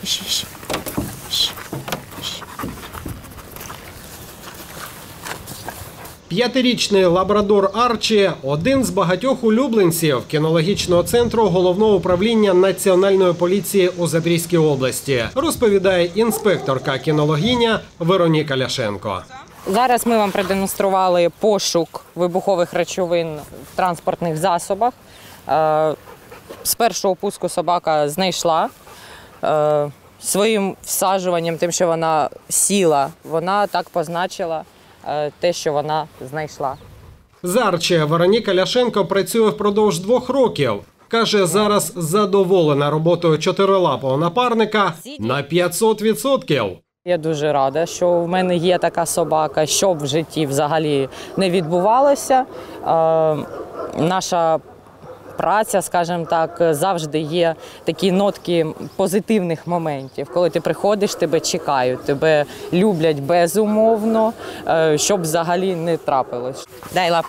П'ятирічний лабрадор Арчі – один з багатьох улюбленців кінологічного центру Головного управління Національної поліції у Запорізькій області, розповідає інспекторка кінологиня Вероніка Ляшенко. Зараз ми вам продемонстрували пошук вибухових речовин в транспортних засобах. З першого пуску собака знайшла. Своїм всаджуванням, тим, що вона сіла, вона так позначила те, що вона знайшла. З Арчі Вероніка Ляшенко працює впродовж 2 років. Каже, зараз задоволена роботою чотирилапого напарника на 500%. Я дуже рада, що в мене є така собака, що в житті взагалі не відбувалося. Наша праця, скажімо так, завжди є такі нотки позитивних моментів. Коли ти приходиш, тебе чекають, тебе люблять безумовно, щоб взагалі не трапилось. Дай лапу.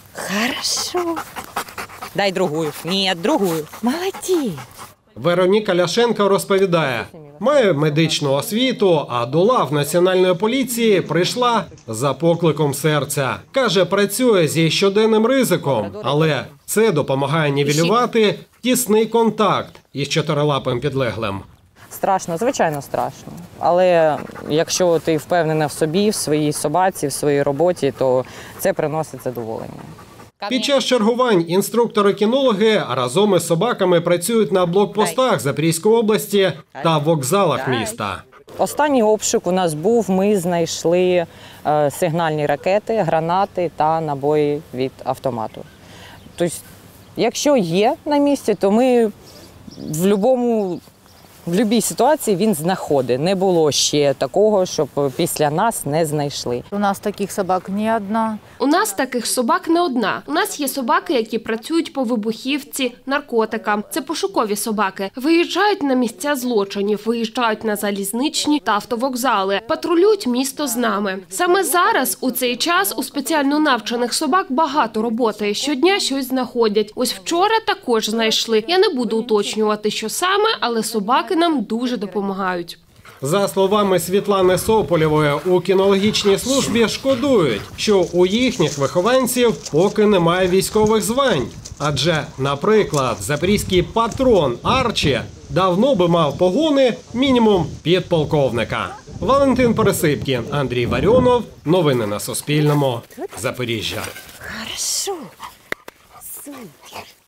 Хорошо. Дай другую. Ні, другую. Молодець. Вероніка Ляшенко розповідає, має медичну освіту, а до лав Національної поліції прийшла за покликом серця. Каже, працює зі щоденним ризиком, але це допомагає нівелювати тісний контакт із чотирилапим підлеглим. Страшно, звичайно, страшно. Але якщо ти впевнена в собі, в своїй собаці, в своїй роботі, то це приносить задоволення. Під час чергувань інструктори-кінологи разом із собаками працюють на блокпостах Запорізької області та вокзалах міста. Останній обшук у нас був, ми знайшли сигнальні ракети, гранати та набої від автомату. Тобто, якщо є на місці, то ми в будь-якій ситуації він знаходить. Не було ще такого, щоб після нас не знайшли. У нас таких собак не одна. У нас таких собак не одна. У нас є собаки, які працюють по вибухівці, наркотикам. Це пошукові собаки. Виїжджають на місця злочинів, виїжджають на залізничні та автовокзали, патрулюють місто з нами. Саме зараз, у цей час, у спеціально навчених собак багато роботи. Щодня щось знаходять. Ось вчора також знайшли. Я не буду уточнювати, що саме, але собаки нам дуже допомагають. За словами Світлани Сополєвої, у кінологічній службі шкодують, що у їхніх вихованців поки немає військових звань. Адже, наприклад, запорізький патрон Арчі давно би мав погони мінімум підполковника. Валентин Пересипкін, Андрій Варіонов. Новини на Суспільному. Запоріжжя. Хорошо. Супер.